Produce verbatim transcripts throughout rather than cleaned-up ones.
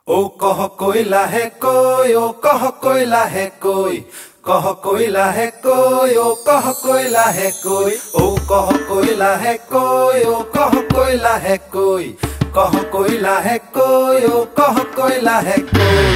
ओ कह कोई लाहे कोई, ओ कह कोई लाहे कोई, कह कोई लाहे कोई, ओ कह कोई लाहे कोई, ओ कह कोई लाहे कोई, ओ कह कोई लाहे कोई, कह कोई लाहे कोई, ओ कह कोई लाहे कोई।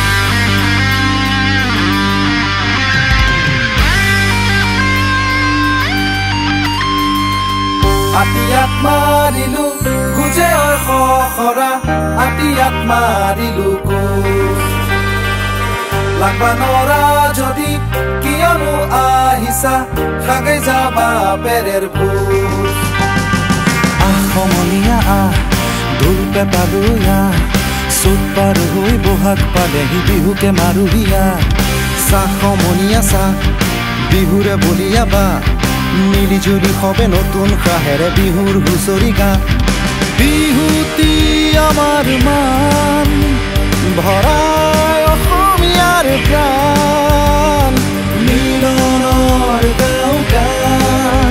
আটিয়াত মাৰিলো গুজে খৰা, আটিয়াত মাৰিলো গোজ লাগবা নৰা যদি কিয়নো আহিছা খাগে যাবা পেৰেৰ ভোজ। আহ সমনীয়া আহ দোল পেপাবুয়া চুত পাৰ হৈ বহাগ পালেহি বিহুকে মাৰুহিয়া। চাহ সমনীয়া চাহ বিহুৰে বলিয়া বা মিলি জুলি হবে নতুন সাহেৰে বিহুৰ হুঁচৰি গা। বিহুতি আমাৰ মান ভৰাই অসমীয়াৰ প্ৰাণ মিলনৰ গাঁও গান।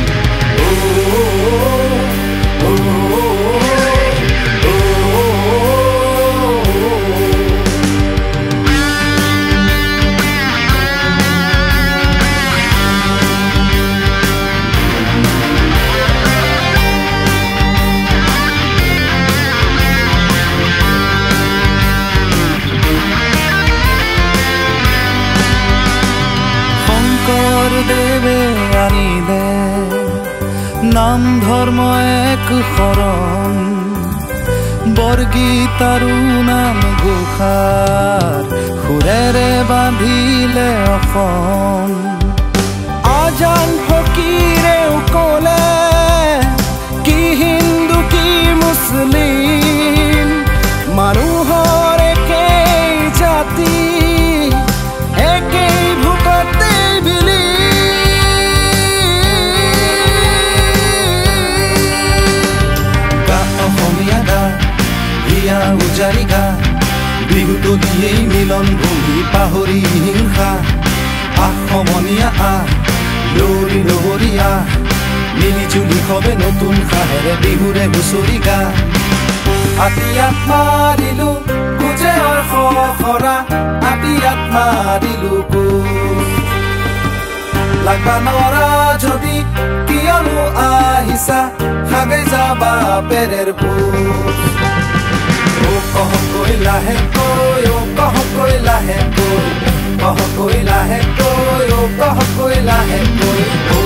দেৱে আনিলে নাম ধৰ্ম এক শৰণ, বৰগীত আৰু নাম ঘোষাৰ সুৰেৰে বান্ধিলে অসম। আজান ফকীৰেও ক'লে কি হিন্দু কি মুছলিম, মানুহৰ একেই জাতি একেই ভোকতে বিলি। উজাৰি গা বিহুটো দিয়েই মিলন ভূমি পাহৰি হিংসা। আহ সমনীয়া আহ লৰি লহৰীয়া মিলি জুলি হবে নতুন সাহেৰে বিহুৰে হুঁচৰি গা। আটিয়াত মাৰিলো গুজে খৰা, আটিয়াত মাৰিলো গোজ লাগবা নৰা যদি কিয়নো আহিছা খাগে যাবা পেৰেৰ ভোজ। ओ कह कोई लाहे कोई, ओ कह कोई लाहे कोई, कह कोई लाहे कोई, ओ कह कोई लाहे कोई।